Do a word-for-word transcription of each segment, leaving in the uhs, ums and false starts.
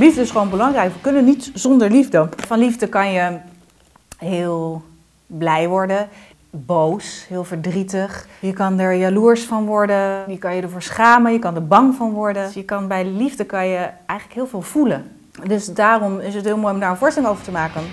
Liefde is gewoon belangrijk. We kunnen niet zonder liefde. Van liefde kan je heel blij worden, boos, heel verdrietig. Je kan er jaloers van worden, je kan je ervoor schamen, je kan er bang van worden. Dus je kan, bij liefde kan je eigenlijk heel veel voelen. Dus daarom is het heel mooi om daar een voorstelling over te maken.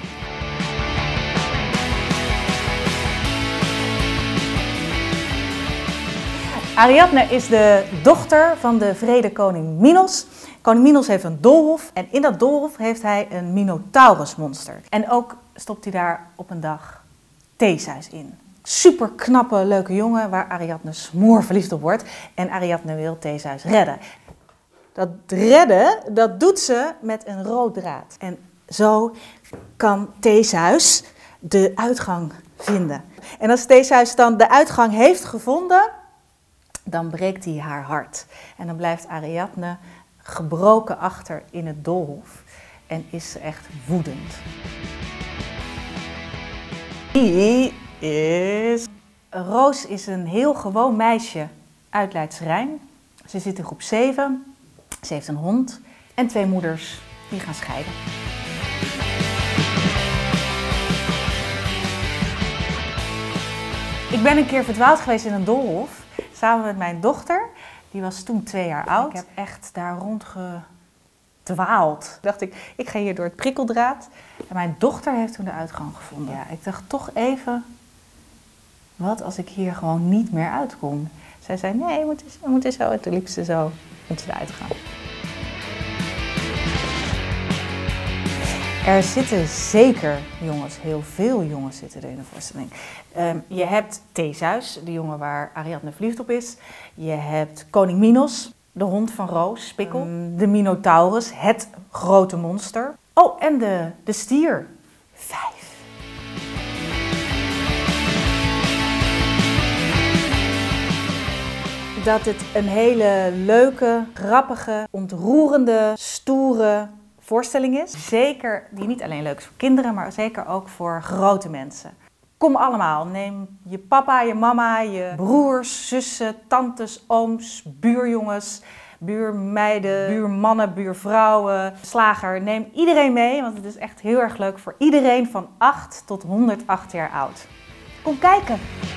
Ariadne is de dochter van de vrede koning Minos. Koning Minos heeft een doolhof en in dat doolhof heeft hij een Minotaurusmonster. En ook stopt hij daar op een dag Theseus in. Super knappe, leuke jongen waar Ariadne smoor verliefd op wordt. En Ariadne wil Theseus redden. Dat redden, dat doet ze met een rood draad. En zo kan Theseus de uitgang vinden. En als Theseus dan de uitgang heeft gevonden, dan breekt hij haar hart. En dan blijft Ariadne gebroken achter in het doolhof. En is ze echt woedend. Wie is... Roos is een heel gewoon meisje uit Leidse Rijn. Ze zit in groep zeven. Ze heeft een hond en twee moeders die gaan scheiden. Ik ben een keer verdwaald geweest in een doolhof. Samen met mijn dochter. Die was toen twee jaar oud. Ik heb echt daar rondgedwaald. Dacht ik, ik ga hier door het prikkeldraad. En mijn dochter heeft toen de uitgang gevonden. Ja, ik dacht toch even, wat als ik hier gewoon niet meer uitkom? Zij zei, nee, we moeten, we moeten zo. En toen liep ze zo met de uitgang. Er zitten zeker jongens, heel veel jongens zitten er in de voorstelling. Um, je hebt Theseus, de jongen waar Ariadne verliefd op is. Je hebt koning Minos, de hond van Roos, Spikkel. Um, de Minotaurus, het grote monster. Oh, en de, de stier. Vijf. Dat het een hele leuke, grappige, ontroerende, stoere voorstelling is. Zeker, die niet alleen leuk is voor kinderen, maar zeker ook voor grote mensen. Kom allemaal, neem je papa, je mama, je broers, zussen, tantes, ooms, buurjongens, buurmeiden, buurmannen, buurvrouwen, slager. Neem iedereen mee, want het is echt heel erg leuk voor iedereen van acht tot honderdacht jaar oud. Kom kijken!